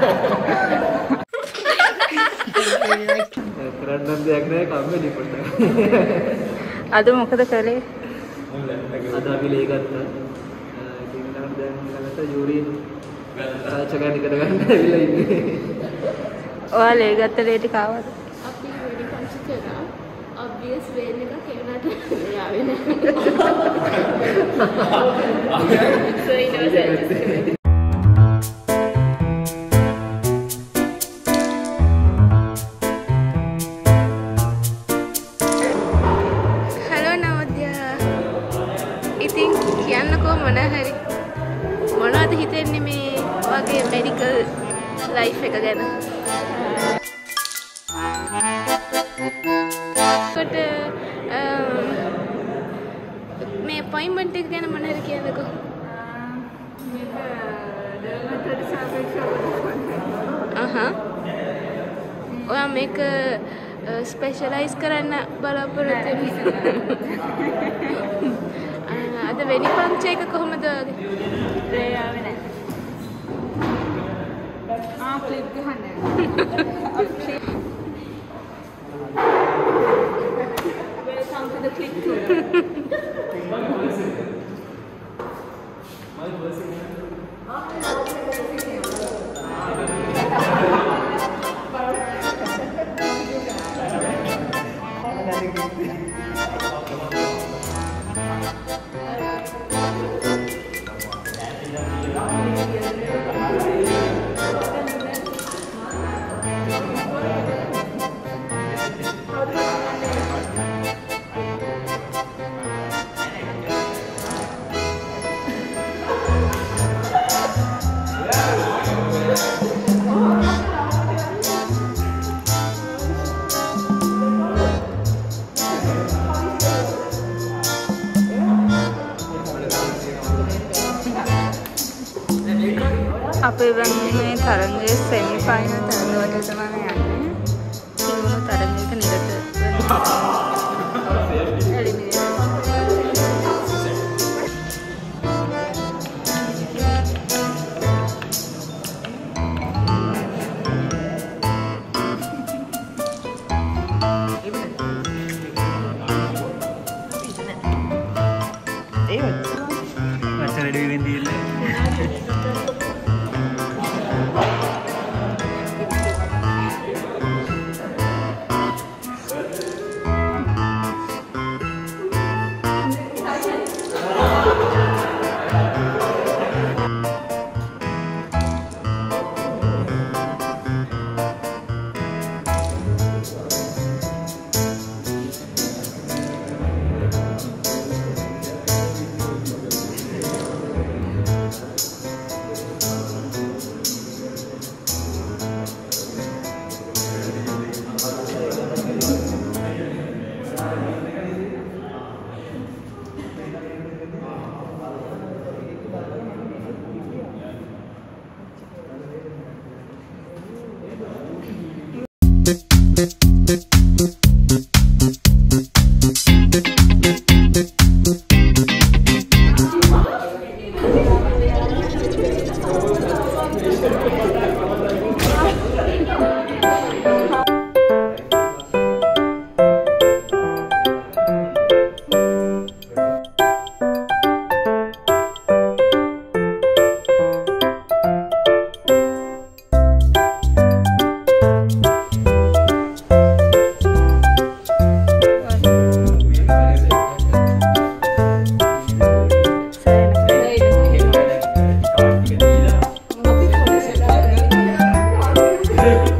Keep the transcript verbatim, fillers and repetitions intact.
කරන්න දෙයක් නැහැ කම්මැලි පොඩ්ඩක්. අද මොකද කළේ? අද අපි ලේ ගත්තා. ඉතින් නම් දැන් ළඟට යූරින් ආචකයන් ඉගෙන ගන්න ඇවිල්ලා ඉන්නේ. ඔයා ලේ ගත්ත ලේ ටික ආවද? අපි වෙඩි පංච කරා. obvious way එකක් ඒනට යාවේ නැහැ. so innocent. මොනවද හිතෙන්නේ මේ වගේ මෙඩිකල් ලයිෆ් එක ගැන? කොට මේ අපොයින්ට්මන්ට් එක ගැන මොනවද කියන්නකෝ? මේක ඩර්මටොලොජි සාපේක්ෂව අහහ. ඔයා මේක ස්පෙෂලායිස් කරන්න බලාපොරොත්තු වෙන්නේ? අද වෙඩි පංච එක කොහොමද වගේ? රේ ආවේ නැහැ. ආ ක්ලිප් ගහන්න. Welcome to the clip tour. අපේ මේ තරංගයේ සෙමි ෆයිනල් තරඟවලට තමයි යන්නේ. සිංහල තරඟයක නිරත වෙනවා. Hey!